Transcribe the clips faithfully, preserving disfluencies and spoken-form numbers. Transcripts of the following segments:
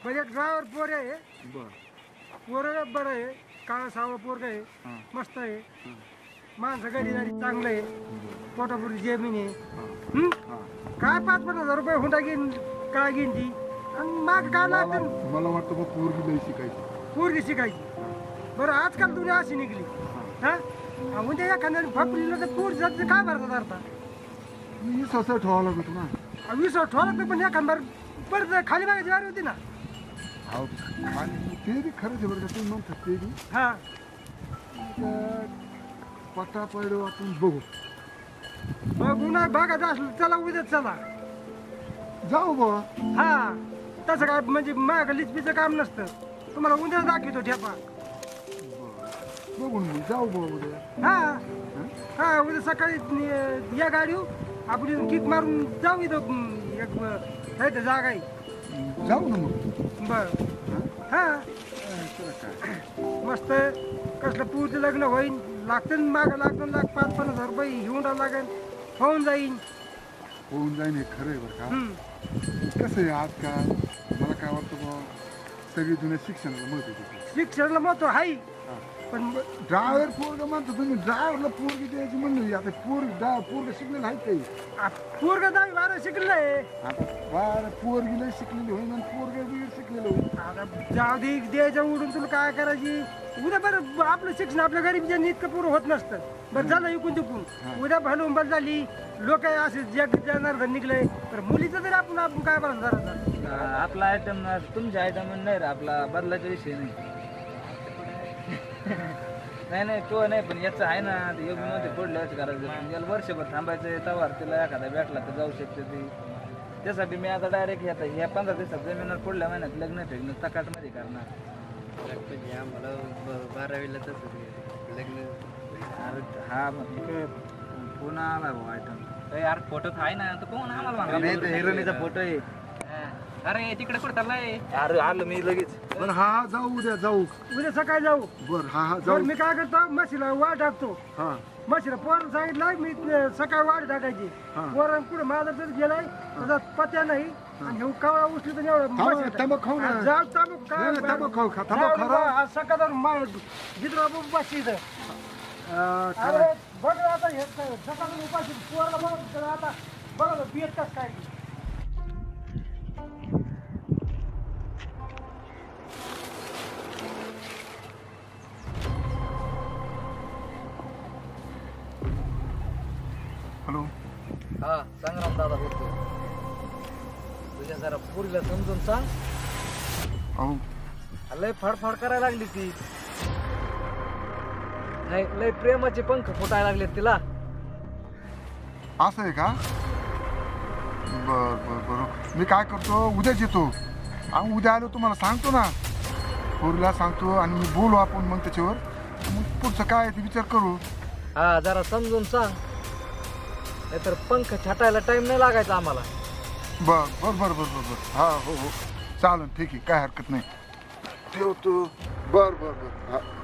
म्हणजे ड्रायव्हर पोर आहे, बर पोर बरं आहे, काळा सावं पोरग आहे, हां मस्त आहे, हां माणसं गडीदारी चांगलं आहे, पोटापुरी जमीन आहे. हां हं? हां काय पाच पन्नास हजार रुपये हुंडा घेईन, काय घेईन ती, आणि माग काय मला लागतं मला वाटतं बघ पोरगी लई शिकायची. पोरगी शिकायची. बरं आजकाल दुनिया अशी निघली हा उद्या एखाद्याने फपलीला तर पोर जात काय भरतात अर्था मी ससा ठेवावं लागत ना. वीस ठेवलं तर पण एखादा परत खाली मागायची वारी होती ना. अहो आणि ते बी खरंच आहे बरं का तुम्ही म्हणतात ते बी हा तर पट्टा पडलो आपण बघू मग उन्हा बघायचं असलं चला उद्या चला. जाऊ बा. हा तसं काय म्हणजे माग लिचपीचं काम नसतं. तुम्हाला उद्या दाखवतो ठेपा. बघून मी जाऊ बा उद्या. हा हं? हा उद्या सकाळी नि- या गाडी आपण किक मारून जाऊ इथं एक आहे तर जागा आहे. जाऊ ना मग. बर हं? हा काय त्याला काय मस्त कसलं पुढचं लग्न होईन लागतं मागं लागतं लाख पाच पन्नास हजार रुपये घेऊन राहा लागेल होऊन जाईन. होऊन जाईन हे खरं आहे बरं का. हम्म. कसं आहे आजकाल मला काय वाटतं बा सगळी जुन्या शिक्षणाला महत्व देते. शिक्षणाला महत्व आहे पण ड्रायव्हर पोरग म्हणतो तुम्ही ड्रायव्हरला पोरगी द्यायची म्हणली आता पोर ड्राय पोरग शिकलेलं आहे काही. पोरग दहावी बारा शिकलंय आता बार पोरगी लय शिकलेली होईल आणि पोरग बिगर शिकलेलं होईल. आता जाऊ दे द्यायचं उडून तुला काय करायची उद्या बरं आपलं शिक्षण आपल्या गरीब इतकं पूर्ण होत नसतं. बरं झालं इकून तिकून उद्या भलं बरं झाली लोक असे जग जनार्दन निघले तर मुलीचं तरी आपण आपण काय बरं जरा आपला आयटम तुमच्या आयटम नाही रे आपला बदलाचा विषय नाही. नाही नाही तो नाही पण याचं आहे ना ते योगी मध्ये पडलं करायचं याला वर्षभर थांबायचं तवार तिला एखादा भेटला तर जाऊ शकते ती. त्यासाठी मी आता डायरेक्ट आता ह्या पंधरा दिवसात जमिनीवर पुढल्या महिन्यात लग्न ठेवणं तकाट मध्ये करणार. आम्हाला बारावीला तसं लग्न. अरे हा मग पुन्हा आला भाऊ आयटम यार फोटो आहे ना तर कोण आम्हाला नाही तर हिरोनीचा फोटो आहे. अरे तिकडे कुठं चाललाय अरे आलो मी लगेच. बरं हा हा जाऊ उद्या जाऊ. उद्या सकाळी जाऊ. बर हा हा बरं जाऊ. मी काय करतो म्हशीला वाट टाकतो. हा म्हशीला पोराला सांगितलं मी ते सकाळी वाट टाकायची. हा. पोराला कुठे माझा तर गेलाय त्याचा पत्या नाही आणि हे कावळा उचली तर एवढं थांबा, म्हशीला- तंबाखू खाऊ ना. हा, जाऊ तंबाखू काय- नाही, नाही, तंबाखू खाऊ, खा, जाऊ तंबाखू दे खा. बा, आज सकाळ जिथं उपाशी इथं. अं, अरे खरं. बघ ना आता हे सकाळ उपाशी पोराला बघ तर आता बघा ना बियत कसं काय. हॅलो हा संग्राम दादा बोलतो. तुझ्या जरा पुरीला समजून सांग. अहो लय फडफड करायला लागली ती. नाही लय प्रेमाचे पंख फुटायला लागले तिला. असं आहे का. बर बर बर मी काय करतो उद्याच येतो. आणि उद्या आलो तुम्हाला सांगतो ना पोरीला सांगतो आणि मी बोलू आपण मग त्याच्यावर मग पुढचं काय आहे ते विचार करू. हा जरा समजून सांग नाहीतर पंख छाटायला टाइम नाही लागायचा आम्हाला. बर बर बर बर बर बर हा हो हो चालेल ठीक आहे काय हरकत नाही ठेवतो. बर बर बर हा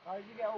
काळजी घ्या.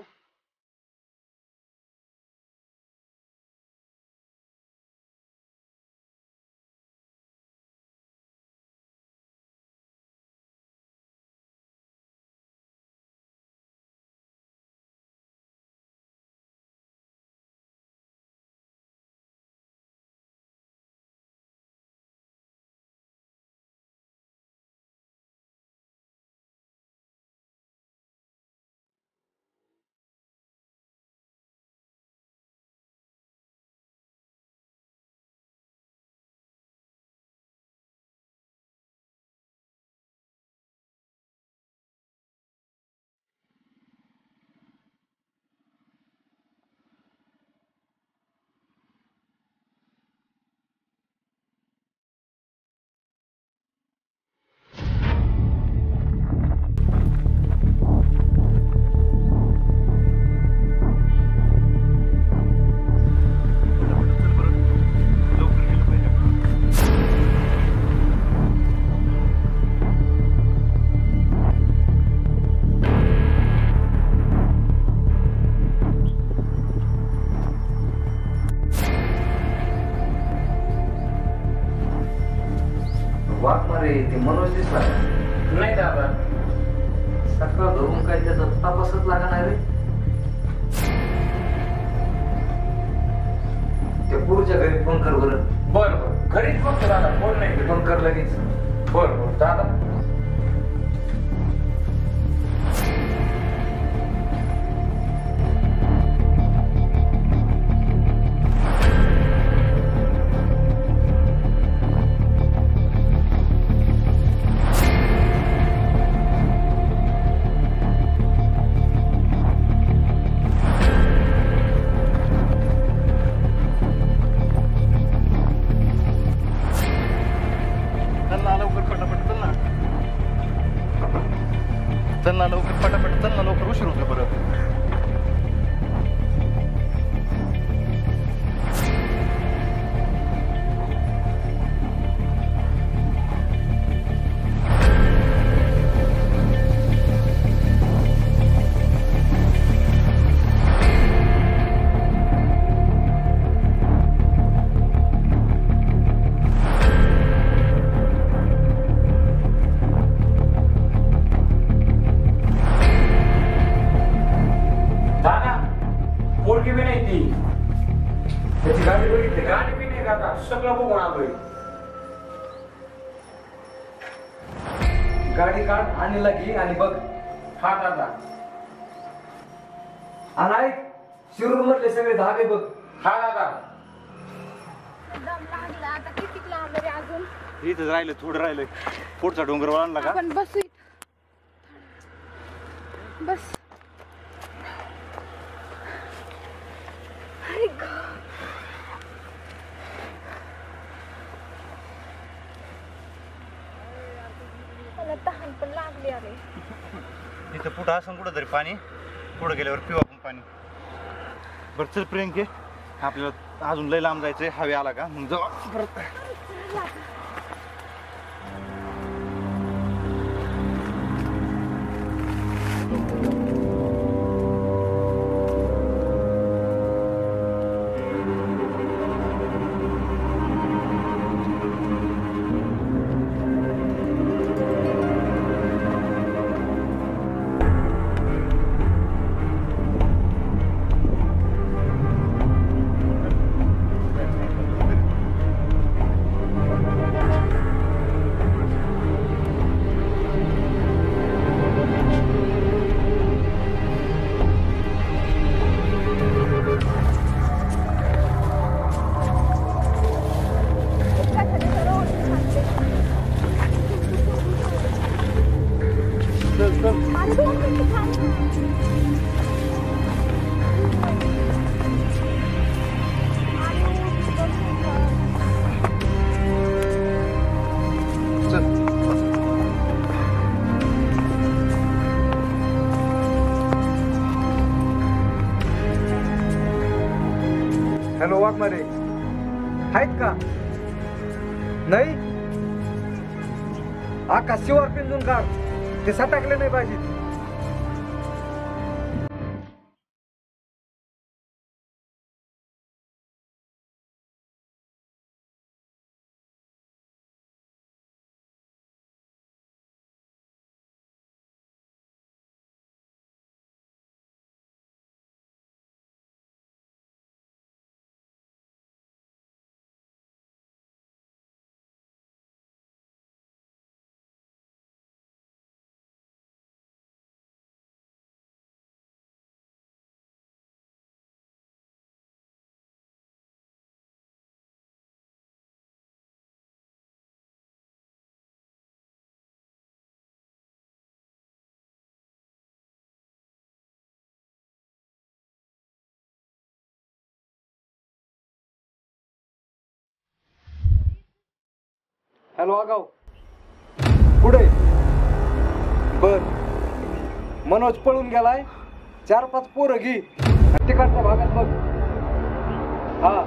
वाघ मारे ते मनोज दिसला नाही दादा, सकाळ धरून काय त्याचा तपासच लागणार रे. त्या पुढच्या घरी फोन कर बरं. बर बर घरीच बघतो दादा, फोन नाही. फोन कर लगेच. बर बर दादा. चल ना लवकर पटापट, चल ना लवकर, उशीर होतो परत. पोरगी बी नाही ती, त्याची गाडी बघितली, गाडी बी नाही दादा, सगळं बघून आलोय. गाडी काढ आणि लगी आणि बघ. हा दादा. आणि ऐक, शिरूर मधले सगळे धाबे बघ. हा दादा. दम लागला आता. किती लांब रे अजून? इथं राहिलं, थोडं राहिलंय. पुढचा डोंगर वळणला का? आपण बसू इथं. बस. अरे ग. मला तहान पण लागली अरे. इथं पुढं असं कुठं तरी पाणी, पुढं गेल्यावर पिऊ आपण पाणी. बरं चल प्रियंके, आपल्याला अजून लय लांब जायचंय. हवे आला का मग जाऊ परत. हॅलो वाघमारे, आहेत का? नाही आकाश शिवार पिंजून काढ, ते सटाकले नाही पाहिजे. हॅलो आगाव पुढे बर मनोज पळून गेलाय चार पाच पोरं घे तिकडच्या भागात बघ हा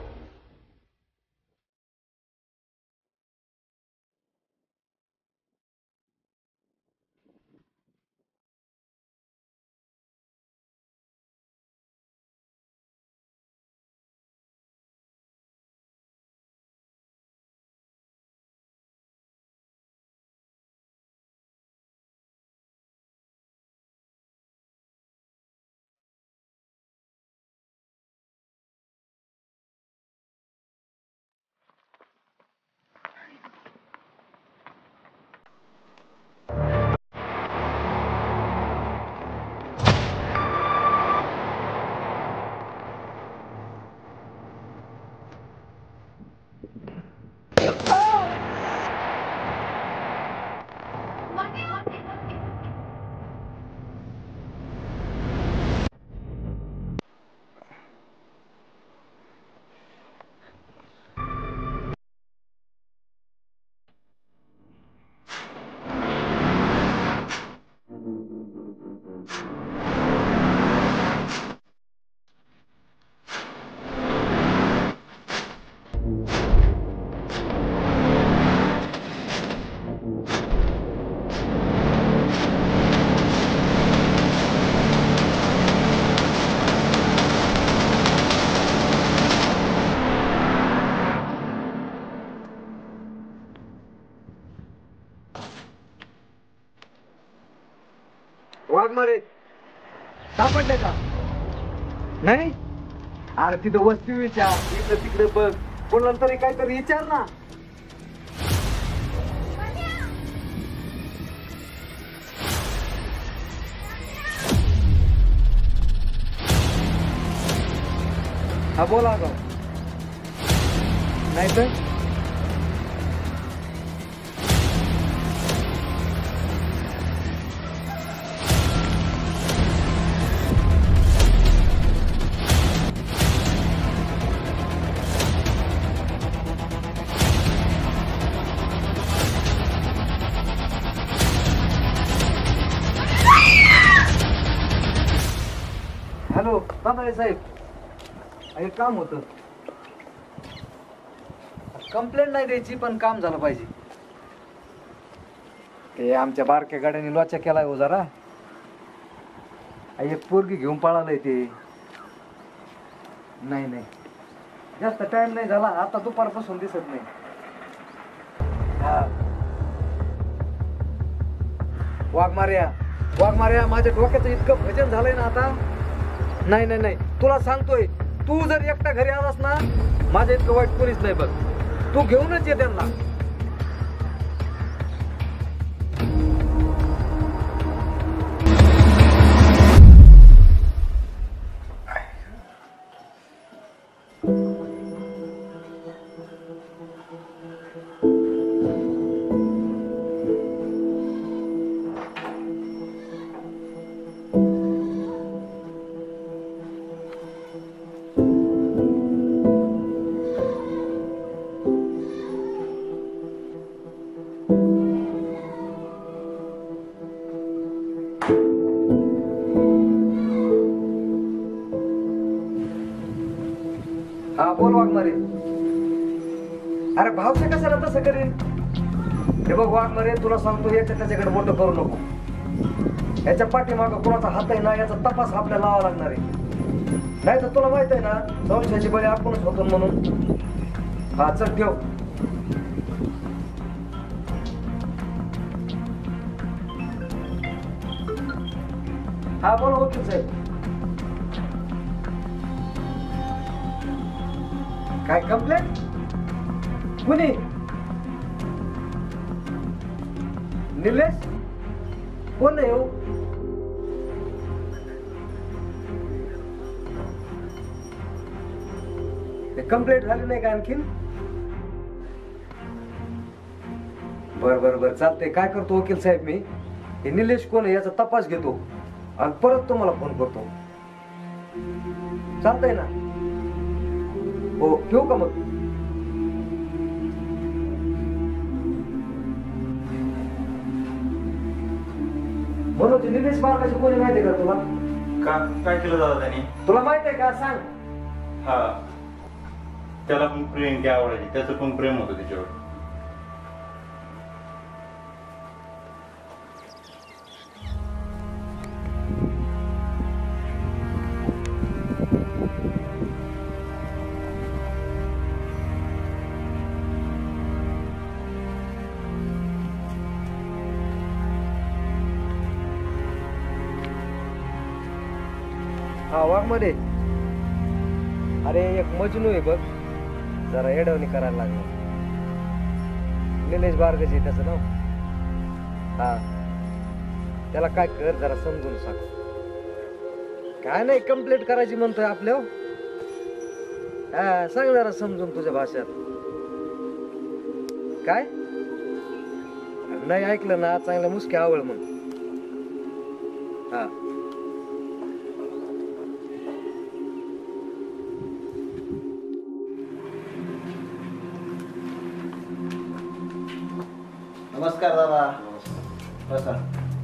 वाघमारे सापडले का नाही अरे तिथं वस्ती विचार इकडे तिकडे बघ कोणाला तरी काहीतरी विचार ना हा बोला ग नाही तर हॅलो बाबा साहेब एक काम होतं कंप्लेंट नाही द्यायची पण काम झालं पाहिजे ते आमच्या बारक्या गाड्याने लोचा केलाय हो जरा एक पोरगी घेऊन पळालंय ते नाही नाही जास्त टाइम नाही झाला आता दुपारपासून दिसत नाही हा वाघमार्या वाघमार्या माझ्या डोक्याचं इतकं भजन झालंय ना आता नाही नाही नाही तुला सांगतोय तू जर एकटा घरी आलास ना माझ्या इतकं वाईट कोणीच नाही बघ तू घेऊनच ये त्यांना हा बोल वाघमारे अरे भावचे कशाला तसं करेन हे बघ वाघमारे तुला सांगतो याच्या त्याच्याकडे मोठं करू नको याच्या पाठीमागं कोणाचा हात आहे ना याचा तपास आपल्याला लावा लागणार आहे नाही तर तुला माहित आहे ना संशयाची बळी आपणच होतो म्हणून हा चल ठेव हा बोल वकील साहेब काय कंप्लेंट कुणी निलेश कोण आहे हो कंप्लेंट झाली नाही का आणखीन बर बर बर चालतंय काय करतो वकील साहेब मी हे निलेश कोण आहे याचा तपास घेतो आणि परत तुम्हाला फोन करतो चालतंय ना हो ठेवू का मग मनोज निलेश बारकाची कोणी माहितीये का तुला? का काय केलं दादा त्यांनी? तुला माहित आहे का सांग. हा त्याला पण प्रेम की आवडायची, त्याचं पण प्रेम होतं त्याच्यावर. हा वाघमध्ये अरे एक मजनू आहे बघ, जरा येडवणी करायला लागला. निलेश बारगजी त्याचं नाव. हा त्याला काय कर जरा समजून सांग. काय नाही कंप्लेंट करायची म्हणतोय आपल्या. हा सांग जरा समजून तुझ्या भाषेत. काय नाही ऐकलं ना चांगलं मुसके आवळ मग. हा नमस्कार दादा. बसा.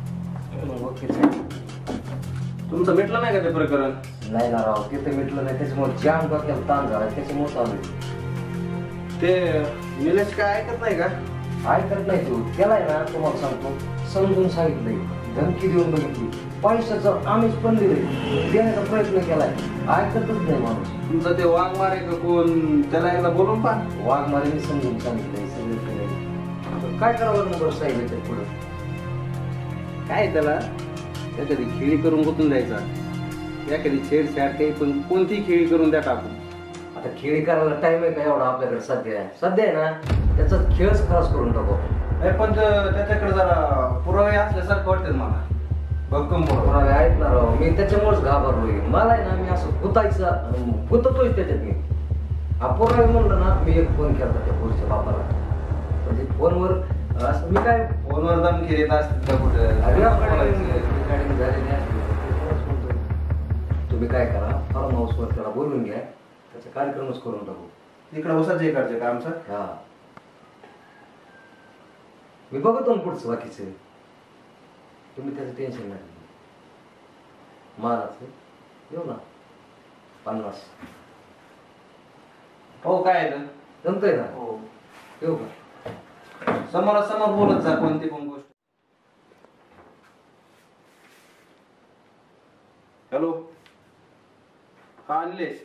तुमचं मिटलं नाही का ते प्रकरण? नाही ना राव, ते तर मिटलं नाही. त्याच्यामुळे जाम डोक्याला ताण झाला, त्याच्यामुळे चालू आहे. ते निलेश काय ऐकत नाही का? ऐकत नाही तू. त्याला आहे ना तुम्हाला सांगतो समजून सांगितलंय, धमकी देऊन बघितली, पैशाचं आम्हीच पण दिले, देण्याचा प्रयत्न केलाय, ऐकतच नाही माणूस. तुमचं ते वाघमारे का कोण, त्याला एकदा बोलून पहा. वाघमारेने समजून सांगितलंय सगळं केलंय. काय करावं लागलं बरं सांगितलं पुढं? काय त्याला एखादी खेळी करून गुंतून द्यायचा, एखादी छेडछाड काही पण कोणती खेळी करून द्या टाकून. आता खेळी करायला टाइम आहे का एवढा आपल्याकडे सध्या? सध्या आहे ना त्याचा खेळच खराच करून टाकू. पण त्याच्याकडे जरा पुरावे असल्यासारखं वाटतं मला. भक्कम पुरावे आहेत ना राव, मी त्याच्यामुळेच घाबरलोय. मला आहे ना मी असं गुतायचं गुततोय त्याच्यात मी. हा पुरावे म्हणलं ना मी एक फोन केला त्या पुढच्या बापाला, म्हणजे फोनवर असं मी काय फोनवर धमकी देत असतील का कुठे? तुम्ही काय करा, फार्म हाऊसवर त्याला बोलून घ्या, त्याचा कार्यक्रमच करून टाकू. इकडे उसाचं हे करायचं का आमचं? हा मी बघतो ना पुढचं बाकीचं. तुम्ही त्याचं टेन्शन नाही. मानाचं येऊ ना पन्नास. हो काय जमतंय ना? हो येऊ का? समोरासमोर बोलत जा कोणती पण गोष्ट. हॅलो हा निलेश.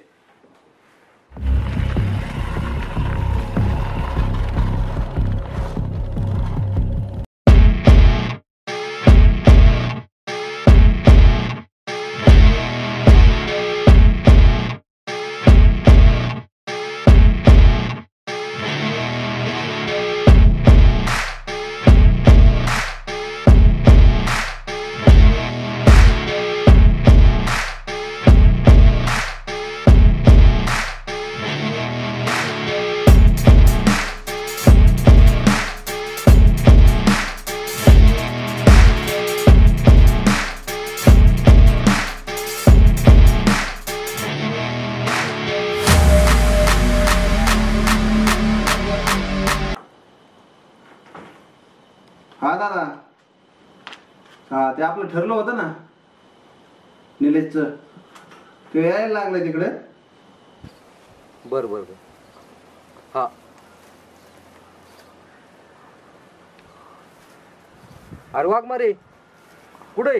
हा दादा. हा ते आपलं ठरलं होतं ना निलेशचं, ते यायला लागलं तिकडे. बर बर बर. हा अरे वाघमारे कुठे?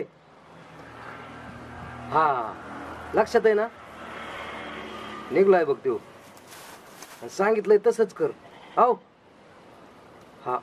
हा लक्षात आहे ना, निघलाय बघ तो. सांगितलंय तसंच कर. हो हा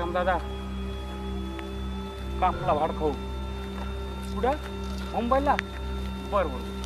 राम दादा कापला भाड खाऊ कुठं मुंबईला बरं बरं